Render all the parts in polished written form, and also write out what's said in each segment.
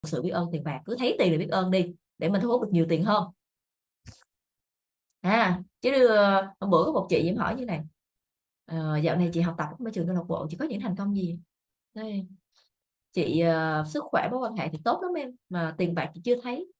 sự biết ơn tiền bạc, cứ thấy tiền là biết ơn đi để mình thu hút được nhiều tiền hơn. Chứ hôm bữa có một chị em hỏi như này, dạo này chị học tập ở trường câu lạc bộ, chị có những thành công gì? Đây, chị sức khỏe mối quan hệ thì tốt lắm em, mà tiền bạc chị chưa thấy.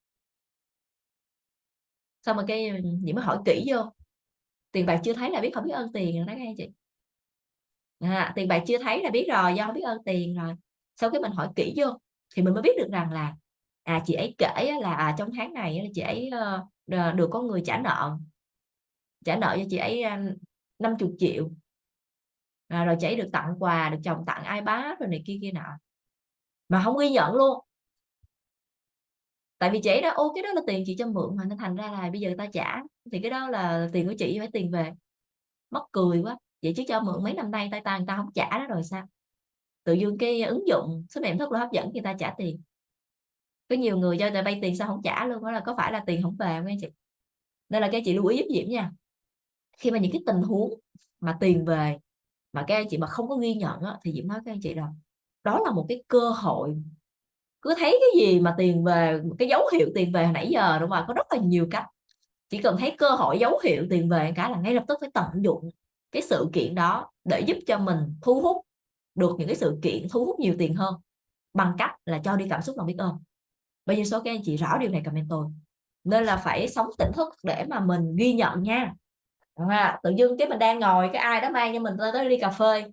Xong rồi cái chị mới hỏi kỹ vô, tiền bạc chưa thấy là biết không biết ơn tiền rồi đó nghe chị. Tiền bạc chưa thấy là biết rồi, do không biết ơn tiền rồi. Sau khi mình hỏi kỹ vô thì mình mới biết được rằng là chị ấy kể là trong tháng này là chị ấy được có người trả nợ cho chị ấy 50 triệu, rồi chị ấy được tặng quà, được chồng tặng iPad rồi này kia kia nọ, mà không ghi nhận luôn. Tại vì chị ấy đó, ô cái đó là tiền chị cho mượn mà, nên thành ra là bây giờ ta trả thì cái đó là tiền của chị, phải tiền về. Mắc cười quá, vậy chứ cho mượn mấy năm nay người ta không trả đó rồi sao? Tự dưng cái ứng dụng số mềm rất là hấp dẫn, người ta trả tiền. Có nhiều người cho người vay tiền sao không trả luôn, đó là có phải là tiền không về không anh chị? Nên là các chị lưu ý giúp Diễm nha, khi mà những cái tình huống mà tiền về mà các anh chị mà không có ghi nhận á, thì Diễm nói các anh chị rồi, đó là một cái cơ hội. Cứ thấy cái gì mà tiền về, cái dấu hiệu tiền về hồi nãy giờ đúng không, có rất là nhiều cách. Chỉ cần thấy cơ hội dấu hiệu tiền về cái là ngay lập tức phải tận dụng cái sự kiện đó để giúp cho mình thu hút được những cái sự kiện thu hút nhiều tiền hơn, bằng cách là cho đi cảm xúc lòng biết ơn. Bao nhiêu số các anh chị rõ điều này comment tôi. Nên là phải sống tỉnh thức để mà mình ghi nhận nha. Tự dưng cái mình đang ngồi, cái ai đó mang cho mình tới ly cà phê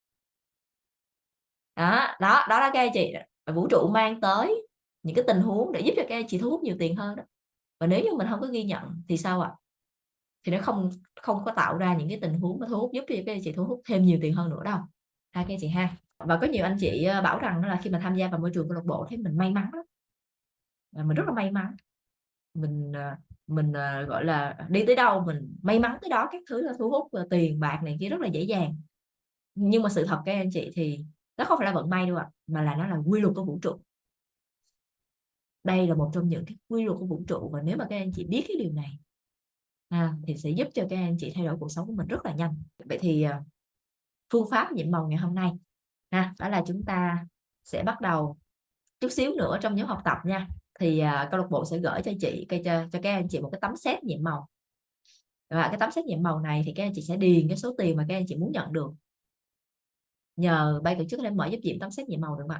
đó các anh chị, vũ trụ mang tới những cái tình huống để giúp cho các anh chị thu hút nhiều tiền hơn đó. Và nếu như mình không có ghi nhận thì sao ạ? Thì nó không có tạo ra những cái tình huống mà thu hút, giúp cho các anh chị thu hút thêm nhiều tiền hơn nữa đâu các anh chị ha. Và có nhiều anh chị bảo rằng đó là khi mà tham gia vào môi trường câu lạc bộ thấy mình may mắn lắm, mình rất là may mắn, mình gọi là đi tới đâu mình may mắn tới đó, các thứ là thu hút tiền bạc này kia rất là dễ dàng. Nhưng mà sự thật các anh chị thì nó không phải là vận may đâu ạ, mà là nó là quy luật của vũ trụ. Đây là một trong những cái quy luật của vũ trụ, và nếu mà các anh chị biết cái điều này thì sẽ giúp cho các anh chị thay đổi cuộc sống của mình rất là nhanh. Vậy thì phương pháp nhiệm màu ngày hôm nay đó là chúng ta sẽ bắt đầu chút xíu nữa trong nhóm học tập nha. Thì câu lạc bộ sẽ gửi cho chị cho các anh chị một cái tấm xét nhiệm màu, và cái tấm xét nhiệm màu này thì các anh chị sẽ điền cái số tiền mà các anh chị muốn nhận được. Nhờ ban tổ chức có thể mở giúp Diễm tấm xét nhiệm màu được không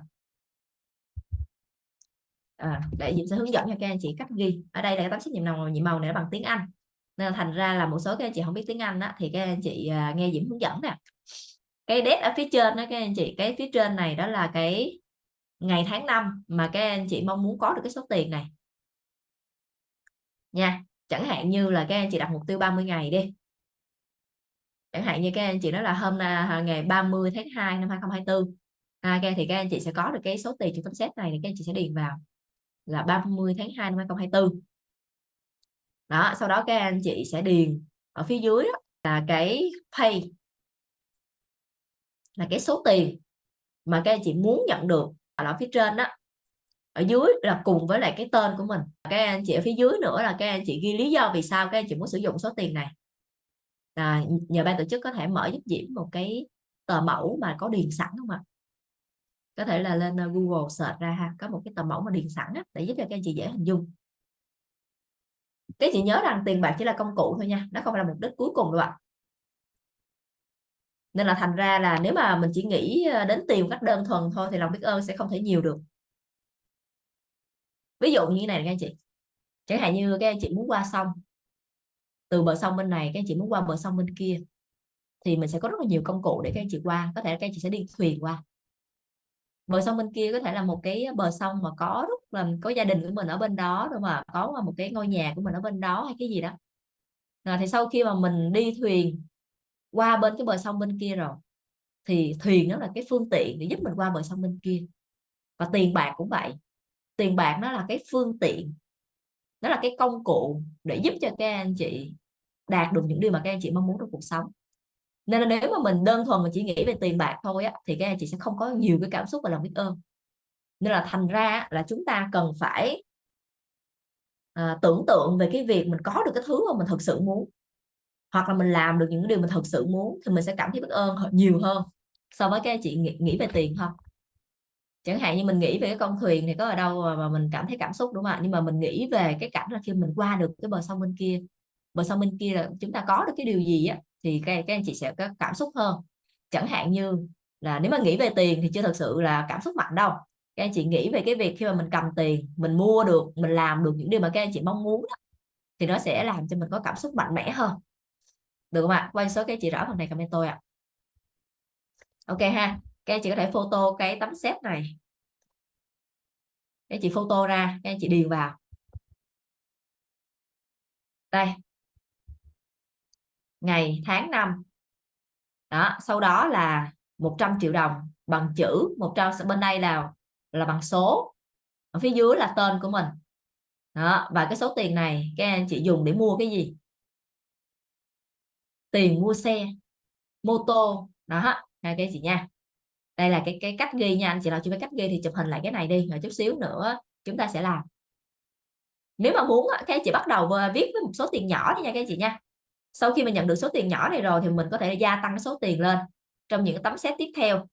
ạ? Để Diễm sẽ hướng dẫn cho các anh chị cách ghi. Ở đây là cái tấm xét nhiệm màu này nó bằng tiếng Anh, nên là thành ra là một số các anh chị không biết tiếng Anh thì các anh chị nghe Diễm hướng dẫn nè. Cái date ở phía trên đó các anh chị, cái phía trên này đó là cái ngày tháng năm mà các anh chị mong muốn có được cái số tiền này nha. Chẳng hạn như là các anh chị đặt mục tiêu 30 ngày đi, chẳng hạn như các anh chị nói là hôm nay ngày 30 tháng 2 năm 2024 thì các anh chị sẽ có được cái số tiền trong tấm xét này, thì các anh chị sẽ điền vào là 30 tháng 2 năm 2024 đó. Sau đó các anh chị sẽ điền ở phía dưới đó, là cái pay, là cái số tiền mà các anh chị muốn nhận được. Ở phía trên đó, ở dưới là cùng với lại cái tên của mình. Các anh chị ở phía dưới nữa là các anh chị ghi lý do vì sao các anh chị muốn sử dụng số tiền này. Nhờ ban tổ chức có thể mở giúp Diễm một cái tờ mẫu mà có điền sẵn không ạ? Có thể là lên Google search ra có một cái tờ mẫu mà điền sẵn để giúp cho các anh chị dễ hình dung. Các chị nhớ rằng tiền bạc chỉ là công cụ thôi nha, nó không phải là mục đích cuối cùng đâu ạ. Nên là thành ra là nếu mà mình chỉ nghĩ đến tiền một cách đơn thuần thôi thì lòng biết ơn sẽ không thể nhiều được. Ví dụ như thế này các anh chị, chẳng hạn như các anh chị muốn qua sông, từ bờ sông bên này các anh chị muốn qua bờ sông bên kia, thì mình sẽ có rất là nhiều công cụ để các anh chị qua. Có thể các anh chị sẽ đi thuyền qua bờ sông bên kia, có thể là một cái bờ sông mà có gia đình của mình ở bên đó, đúng không, có một cái ngôi nhà của mình ở bên đó hay cái gì đó. Thì sau khi mà mình đi thuyền qua bên cái bờ sông bên kia rồi, thì thuyền nó là cái phương tiện để giúp mình qua bờ sông bên kia. Và tiền bạc cũng vậy, tiền bạc nó là cái phương tiện, nó là cái công cụ để giúp cho các anh chị đạt được những điều mà các anh chị mong muốn trong cuộc sống. Nên là nếu mà mình đơn thuần mình chỉ nghĩ về tiền bạc thôi thì các anh chị sẽ không có nhiều cái cảm xúc và lòng biết ơn. Nên là thành ra là chúng ta cần phải tưởng tượng về cái việc mình có được cái thứ mà mình thực sự muốn, hoặc là mình làm được những cái điều mình thực sự muốn, thì mình sẽ cảm thấy biết ơn nhiều hơn so với các anh chị nghĩ về tiền không. Chẳng hạn như mình nghĩ về cái con thuyền thì có ở đâu mà mình cảm thấy cảm xúc, đúng không ạ? Nhưng mà mình nghĩ về cái cảnh là khi mình qua được cái bờ sông bên kia, bờ sông bên kia là chúng ta có được cái điều gì á, thì các anh chị sẽ có cảm xúc hơn. Chẳng hạn như là nếu mà nghĩ về tiền thì chưa thật sự là cảm xúc mạnh đâu. Các anh chị nghĩ về cái việc khi mà mình cầm tiền, mình mua được, mình làm được những điều mà các anh chị mong muốn đó, thì nó sẽ làm cho mình có cảm xúc mạnh mẽ hơn, được không ạ? Quay số các anh chị rõ phần này comment tôi ạ. Ok ha, các anh chị có thể photo cái tấm xét này, các anh chị photo ra, các anh chị điền vào đây, ngày tháng năm đó, sau đó là 100 triệu đồng bằng chữ 100, bên đây là bằng số, ở phía dưới là tên của mình đó. Và cái số tiền này các anh chị dùng để mua cái gì? Tiền mua xe mô tô đó ha, hai cái gì nha. Đây là cái cách ghi nha anh chị nào chưa biết cách ghi thì chụp hình lại cái này đi, rồi chút xíu nữa chúng ta sẽ làm. Nếu mà muốn các anh chị bắt đầu viết với một số tiền nhỏ đi nha các anh chị nha. Sau khi mình nhận được số tiền nhỏ này rồi thì mình có thể gia tăng cái số tiền lên trong những cái tấm xét tiếp theo.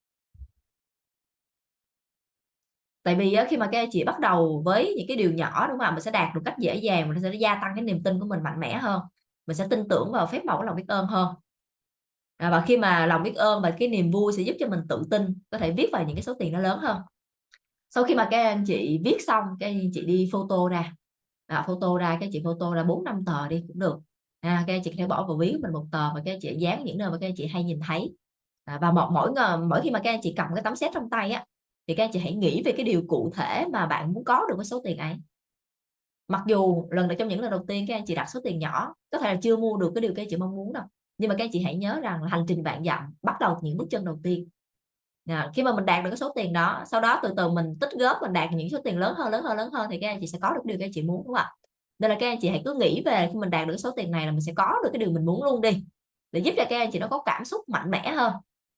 Tại vì khi mà các anh chị bắt đầu với những cái điều nhỏ, đúng không ạ, mình sẽ đạt được cách dễ dàng, mình sẽ gia tăng cái niềm tin của mình mạnh mẽ hơn, mình sẽ tin tưởng vào phép màu của lòng biết ơn hơn. Và khi mà lòng biết ơn và cái niềm vui sẽ giúp cho mình tự tin có thể viết vào những cái số tiền nó lớn hơn. Sau khi mà các anh chị viết xong, các anh chị đi photo ra, photo ra, các anh chị photo ra 4-5 tờ đi cũng được. Các anh chị có thể bỏ vào ví của mình một tờ và các anh chị dán những nơi mà các anh chị hay nhìn thấy. Và mỗi khi mà các anh chị cầm cái tấm xét trong tay á, thì các anh chị hãy nghĩ về cái điều cụ thể mà bạn muốn có được với số tiền ấy. Mặc dù trong những lần đầu tiên các anh chị đặt số tiền nhỏ, có thể là chưa mua được cái điều các anh chị mong muốn đâu, nhưng mà các anh chị hãy nhớ rằng là hành trình vạn dặm bắt đầu những bước chân đầu tiên. Khi mà mình đạt được cái số tiền đó, sau đó từ từ mình tích góp, mình đạt những số tiền lớn hơn, thì các anh chị sẽ có được điều các anh chị muốn, đúng không ạ? Nên là các anh chị hãy cứ nghĩ về khi mình đạt được số tiền này là mình sẽ có được cái điều mình muốn luôn đi, để giúp cho các anh chị nó có cảm xúc mạnh mẽ hơn.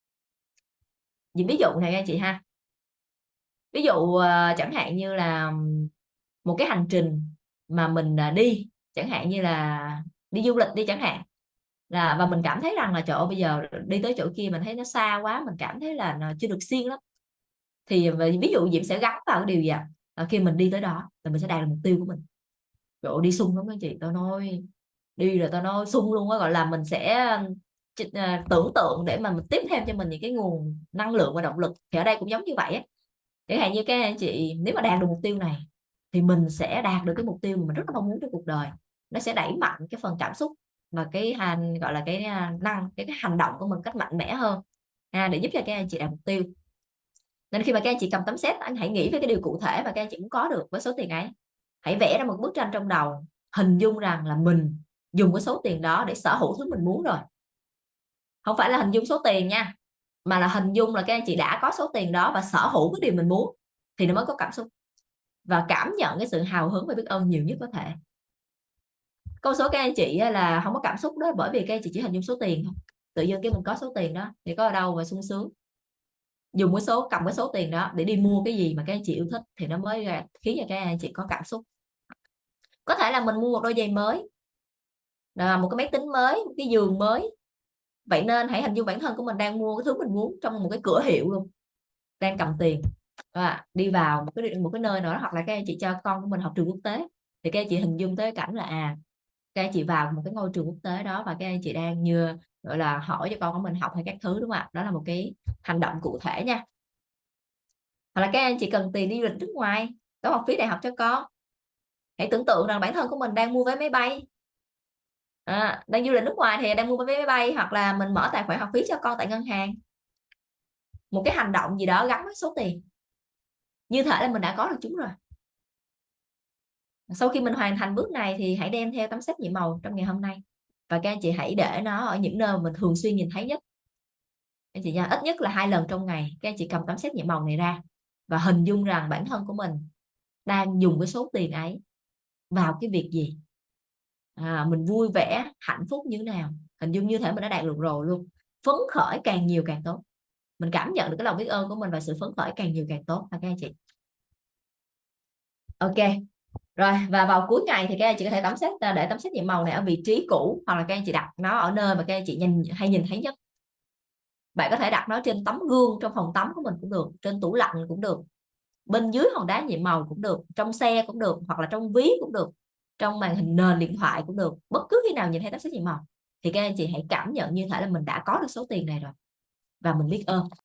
Ví dụ này các anh chị ha, ví dụ chẳng hạn như là một cái hành trình mà mình đi, chẳng hạn như là đi du lịch đi chẳng hạn, và mình cảm thấy rằng là trời ơi, bây giờ đi tới chỗ kia mình thấy nó xa quá, mình cảm thấy là nó chưa được siêng lắm, thì ví dụ Diễm sẽ gắn vào cái điều gì ạ? Khi mình đi tới đó là mình sẽ đạt được mục tiêu của mình. Trời ơi, đi sung lắm các chị, tôi nói đi rồi tôi nói sung luôn á, gọi là mình sẽ tưởng tượng để mà mình tiếp thêm cho mình những cái nguồn năng lượng và động lực. Thì ở đây cũng giống như vậy á, chẳng hạn như các anh chị nếu mà đạt được mục tiêu này thì mình sẽ đạt được cái mục tiêu mà mình rất là mong muốn trong cuộc đời. Nó sẽ đẩy mạnh cái phần cảm xúc và cái gọi là cái cái hành động của mình cách mạnh mẽ hơn, để giúp cho các anh chị đạt mục tiêu. Nên khi mà các anh chị cầm tấm xét, anh hãy nghĩ về cái điều cụ thể mà các anh chị muốn có được với số tiền ấy. Hãy vẽ ra một bức tranh trong đầu, hình dung rằng là mình dùng cái số tiền đó để sở hữu thứ mình muốn rồi. Không phải là hình dung số tiền nha, mà là hình dung là các anh chị đã có số tiền đó và sở hữu cái điều mình muốn, thì nó mới có cảm xúc và cảm nhận cái sự hào hứng và biết ơn nhiều nhất có thể. Có số các anh chị là không có cảm xúc đó, bởi vì các anh chị chỉ hình dung số tiền thôi. Tự nhiên cái mình có số tiền đó thì có ở đâu mà sung sướng. Dùng cầm cái số tiền đó để đi mua cái gì mà các anh chị yêu thích thì nó mới khiến cho các anh chị có cảm xúc. Có thể là mình mua một đôi giày mới, một cái máy tính mới, một cái giường mới. Vậy nên hãy hình dung bản thân của mình đang mua cái thứ mình muốn trong một cái cửa hiệu luôn, đang cầm tiền đi vào một cái nơi nào đó, hoặc là các anh chị cho con của mình học trường quốc tế, thì các anh chị hình dung tới cảnh là các anh chị vào một cái ngôi trường quốc tế đó và các anh chị đang như gọi là hỏi cho con của mình học hay các thứ, đúng không ạ? Đó là một cái hành động cụ thể nha. Hoặc là các anh chị cần tiền đi du lịch nước ngoài, có học phí đại học cho con, hãy tưởng tượng rằng bản thân của mình đang mua vé máy bay, đang du lịch nước ngoài thì đang mua vé máy bay, hoặc là mình mở tài khoản học phí cho con tại ngân hàng. Một cái hành động gì đó gắn với số tiền, như thể là mình đã có được chúng rồi. Sau khi mình hoàn thành bước này thì hãy đem theo tấm xét nhiệm màu trong ngày hôm nay, và các anh chị hãy để nó ở những nơi mình thường xuyên nhìn thấy nhất. Anh chị nha, ít nhất là 2 lần trong ngày các anh chị cầm tấm xét nhiệm màu này ra và hình dung rằng bản thân của mình đang dùng cái số tiền ấy vào cái việc gì, mình vui vẻ hạnh phúc như thế nào, hình dung như thể mình đã đạt được rồi luôn. Phấn khởi càng nhiều càng tốt, mình cảm nhận được cái lòng biết ơn của mình và sự phấn khởi càng nhiều càng tốt các anh chị. Ok rồi, và vào cuối ngày thì các anh chị có thể để tấm xét nhiệm màu này ở vị trí cũ, hoặc là các anh chị đặt nó ở nơi mà các anh chị hay nhìn thấy nhất. Bạn có thể đặt nó trên tấm gương trong phòng tắm của mình cũng được, trên tủ lạnh cũng được, bên dưới hòn đá nhiệm màu cũng được, trong xe cũng được, hoặc là trong ví cũng được, trong màn hình nền điện thoại cũng được. Bất cứ khi nào nhìn thấy tấm séc nhiệm màu thì các anh chị hãy cảm nhận như thể là mình đã có được số tiền này rồi và mình biết ơn.